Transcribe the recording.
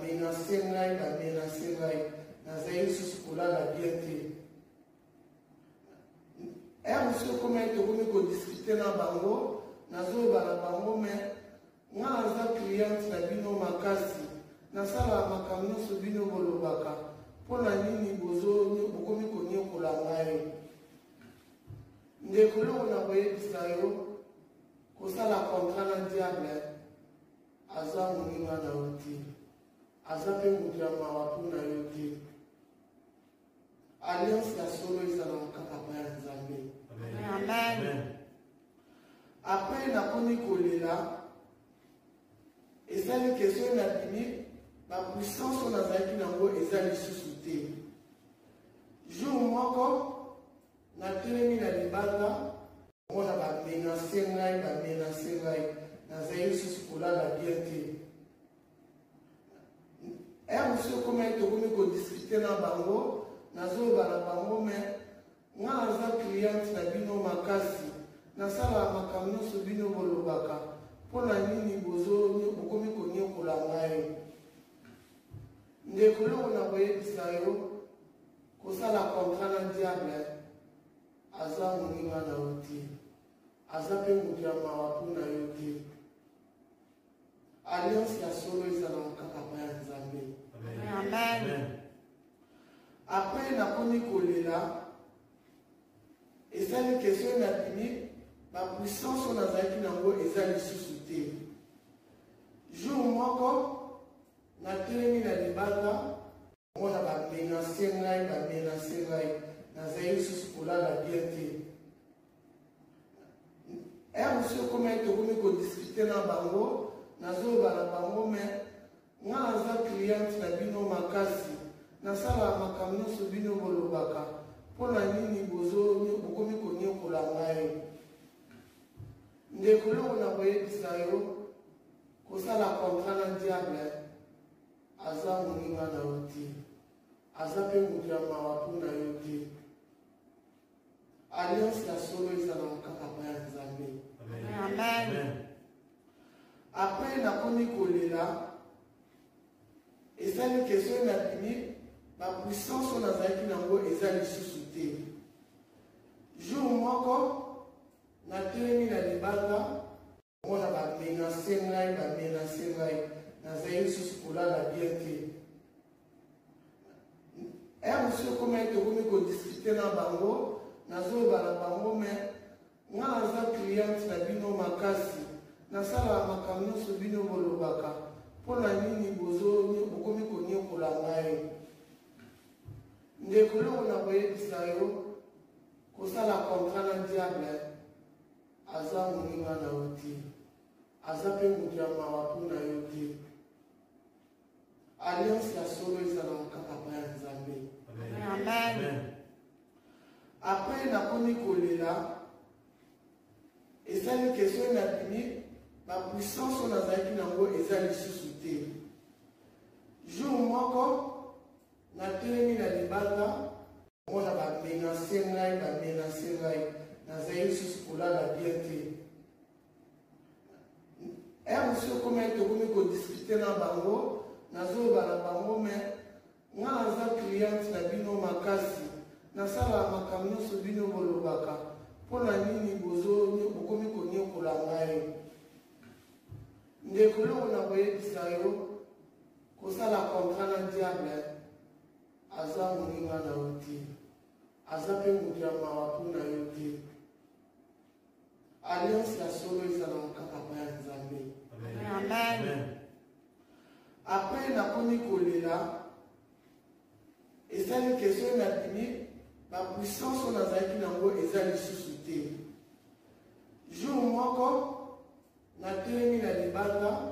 bamenase ngai nazali lisusu kolala bien te. Monsieur comme tokomi kodiscute na bango nazoyeba na bango me nga naza cliente na bino makasi nasala makambo nyonso bino bolobaka mpo na nini bokomi konyekola ngai. Ndeko eloko na koyebisa yo kosala contrat na diable aza moninga na yo te, aza mpe moto ya mawa mpona yo te. Alliance ya solo ezalaka kaka ya Nzambe. Amen. Après nakomi kolela ezali question na bimi ba puissance oyo nazalaki nango eza lisusu te. Jour moko natelemi na libanda mona bamenase ngai nazali lisusu kolala bien te. Monsieur comme tokomi kodiscute na bango nazoyeba na bango me nga naza cliente na bino makasi nasala makambo nyonso bino bolobaka mpo na nini bokomi konyekola ngai. Ndeko eloko na koyebisa yo kosala contrat na diable aza moninga na yo te, aza mpe moto ya mawa mpona yo te. Alliance ya solo ezalaka kaka pa ya Nzambe. Amen. Après nakomi kolela ezali question na bimi ba puissance oyo nazalaki nango eza lisusu te. Jour moko natelemi na libanda mona bamenase ngai nazali lisusu kolala bien te. Monsieur comme tokomi kodiscute na bango nazoyeba na bango me nga naza cliente na bino makasi nasala makambo nyonso bino bolobaka mpo na nini bokomi konyekola ngai. Ndeko eloko na koyebisa yo kosala contrat na diable aza moninga na yo te, aza mpe moto ya mawa mpona yo te. Alliance ya solo ezalaka kaka pa ya Nzambe. Amen. Après nakomi kolela ezali question na bimi ba puissance oyo nazalaki nango eza lisusu te. Jour moko natelemi na libanda mona bamenase ngai nazali lisusu kolala bien te. Monsieur comme tokomi kodiscute na bango nazoyeba na bango me nga naza cliente na bino makasi nasala makambo nyonso bino bolobaka mpo na nini bokomi konyekola ngai. Ndeko eloko na koyebisa yo kosala contrat na diable aza moninga na yo te, aza mpe moto ya mawa mpona yo te. Alliance ya solo ezalaka kaka pa ya Nzambe. Amen. Après nakomi kolela ezali question na bimi ba puissance oyo nazalaki nango eza lisusu te. Jour moko natelemi na libanda mona bamenase ngai nazali lisusu kolala bien te. Monsieur comme tokomi kodiscute na bango nazoyeba na bango me nga naza cliente na bino makasi nasala makambo nyonso bino bolobaka mpo na nini bokomi konyekola ngai. Ndeko eloko na koyebisa yo kosala contrat na diable aza moninga na yo te, aza mpe moto ya mawa mpona yo te. Alliance ya solo ezalaka kaka pa ya Nzambe. Amen. Après nakomi kolela ezali question na bimi ba puissance oyo nazalaki nango eza lisusu te. Jour moko natelemi na libanda